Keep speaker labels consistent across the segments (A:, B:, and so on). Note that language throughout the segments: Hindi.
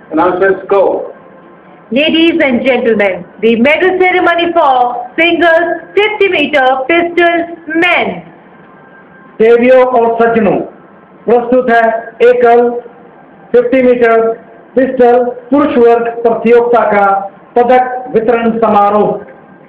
A: Announcements go.
B: Ladies and gentlemen, the medal ceremony for singles 50-meter pistol men.
C: देवियों और सज्जनों, प्रस्तुत है एकल 50 मीटर पिस्टल पुरुष वर्ग प्रतियोगिता का पदक वितरण समारोह।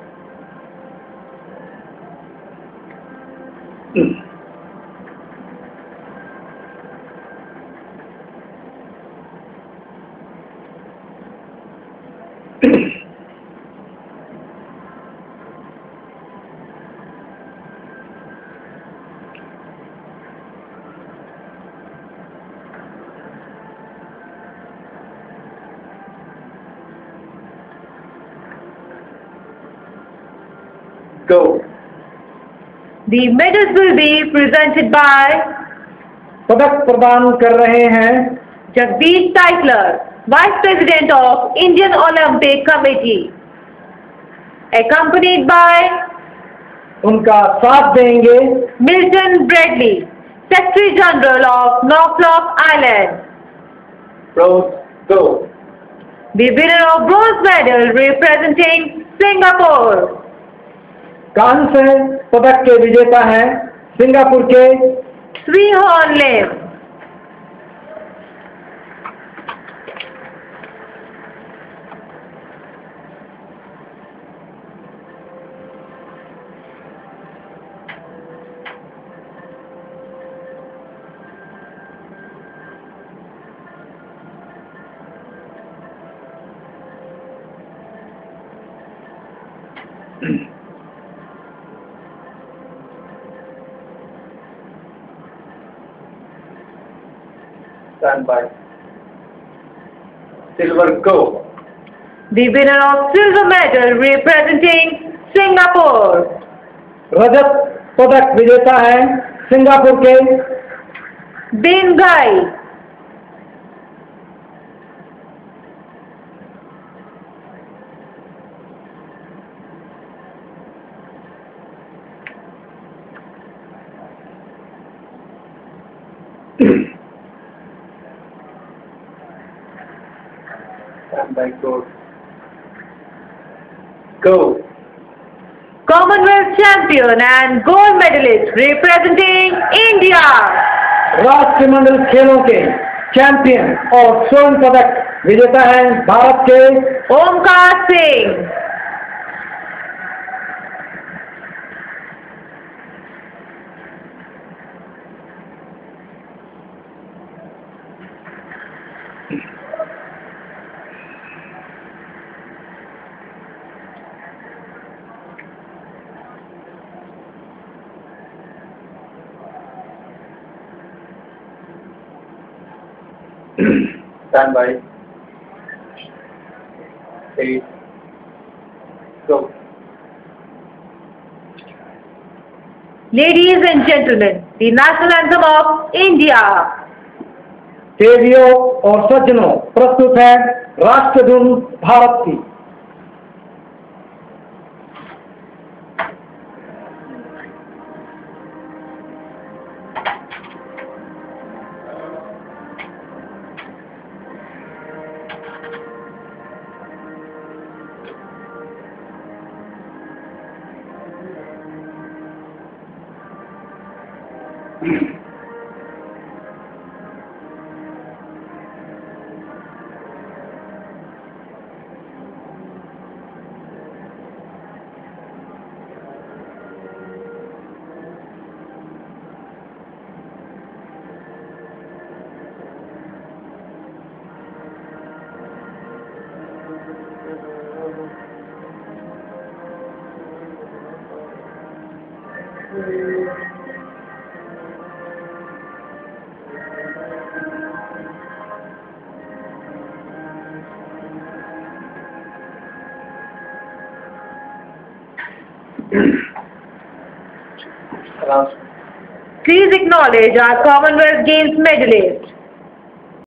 A: Go.
B: The medals will be presented by
C: पदक प्रदान कर रहे हैं
B: Jagdish Titler, Vice President of Indian Olympic Committee, accompanied by
C: उनका साथ देंगे
B: Milton Bradley, Secretary General of Norfolk Island.
A: Rose. Go.
B: The winner of bronze medal representing Singapore,
C: कांस्य पदक के विजेता हैं सिंगापुर के
B: Sri Hon Lim.
A: Stand by. Silver. Go.
B: The winner of silver medal representing Singapore,
C: रजत पदक विजेता हैं सिंगापुर के
B: Bin Gai.
A: Stand by. Go. Go.
B: Commonwealth champion and gold medalist representing India,
C: राष्ट्रमंडल खेलों के चैंपियन और स्वर्ण पदक विजेता हैं भारत के
B: Omkar Singh.
A: Stand by. 8. Go.
B: Ladies and gentlemen, the national anthem of India.
C: देवियों और सज्जनों, प्रस्तुत है राष्ट्रधुन भारत की।
B: Please acknowledge our Commonwealth Games medalists.